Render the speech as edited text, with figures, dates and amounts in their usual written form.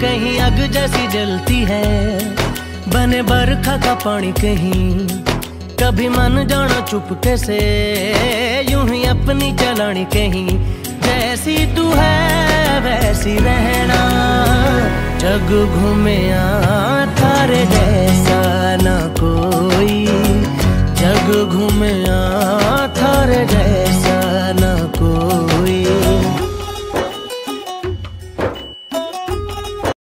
कहीं आग जैसी जलती है, बने बरखा का पानी कहीं। कभी मन जाना चुपके से, यूं ही अपनी चलानी कहीं। जैसी तू है वैसी रहना, जग घूमे तारे जैसा ना कोई। जग घूमे